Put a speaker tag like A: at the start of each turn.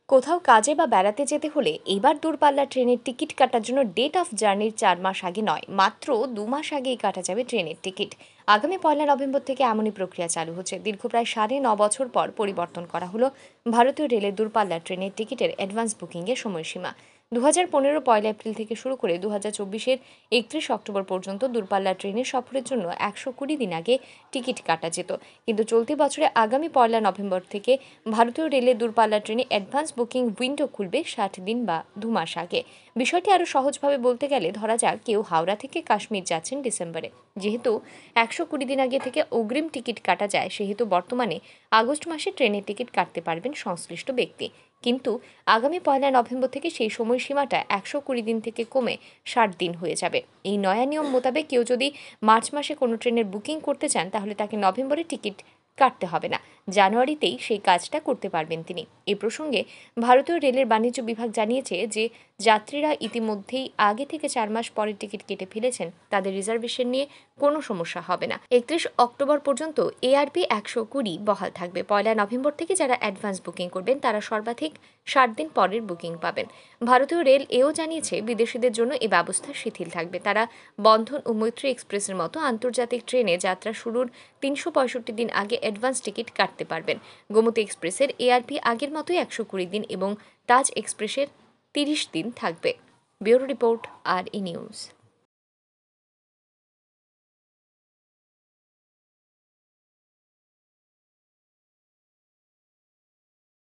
A: কোথাও কাজে বা বেড়াতে যেতে হলে এবার দূরপাল্লার ট্রেনের টিকিট কাটার জন্য ডেট অফ জার্নির 4 মাস আগে নয়, মাত্র 2 মাস আগেই কাটা যাবে ট্রেনের টিকিট। আগামী 1 নভেম্বর থেকে এমনই প্রক্রিয়া চালু হচ্ছে। দীর্ঘ প্রায় 9.5 বছর পর পরিবর্তন করা হলো ভারতীয় রেলের দূরপাল্লার ট্রেনের টিকিটের অ্যাডভান্স বুকিংয়ের সময়সীমা। 2015 1 এপ্রিল থেকে শুরু করে 2024-এর 31 অক্টোবর পর্যন্ত দূরপাল্লার ট্রেনের সফরের জন্য 120 দিন আগে টিকিট কাটা যেত। কিন্তু চলতি বছরে আগামী 1 নভেম্বর থেকে ভারতীয় রেলের দূরপাল্লার ট্রেনে অ্যাডভান্স বুকিং উইন্ডো খুলবে 60 দিন বা 2 মাস আগে। বিষয়টি আরও সহজভাবে বলতে গেলে ধরা যাক কেউ হাওড়া থেকে কাশ্মীর যাচ্ছেন ডিসেম্বরে। যেহেতু 120 দিন আগে থেকে অগ্রিম টিকিট কাটা যায়, সেহেতু বর্তমানে আগস্ট মাসে ট্রেনের টিকিট কাটতে পারবেন সংশ্লিষ্ট ব্যক্তি। কিন্তু আগামী 1 নভেম্বর থেকে সেই সময়সীমাটা 120 দিন থেকে কমে 60 দিন হয়ে যাবে। এই নয়া নিয়ম মোতাবেক কেউ যদি মার্চ মাসে কোনো ট্রেনের বুকিং করতে চান, তাহলে তাকে নভেম্বরে টিকিট কাটতে হবে না, জানুয়ারিতেই সেই কাজটা করতে পারবেন তিনি। এ প্রসঙ্গে ভারতীয় রেলের বাণিজ্য বিভাগ জানিয়েছে যে যাত্রীরা ইতিমধ্যেই আগে থেকে 4 মাস পরে টিকিট কেটে ফেলেছেন, তাদের রিজার্ভেশন নিয়ে কোনো সমস্যা হবে না। 31 অক্টোবর পর্যন্ত এআরপি 120 বহাল থাকবে। 1 নভেম্বর থেকে যারা অ্যাডভান্স বুকিং করবেন তারা সর্বাধিক 60 দিন পরের বুকিং পাবেন। ভারতীয় রেল এও জানিয়েছে বিদেশিদের জন্য এ ব্যবস্থা শিথিল থাকবে। তারা বন্ধন ও মৈত্রী এক্সপ্রেসের মতো আন্তর্জাতিক ট্রেনে যাত্রা শুরুর 365 দিন আগে অ্যাডভান্স টিকিট কাটতে পারবেন। গোমতী এক্সপ্রেসের এআরপি আগের মতোই 120 দিন এবং তাজ এক্সপ্রেসের 30 দিন থাকবে। ব্যুরো রিপোর্ট, আর ই নিউজ।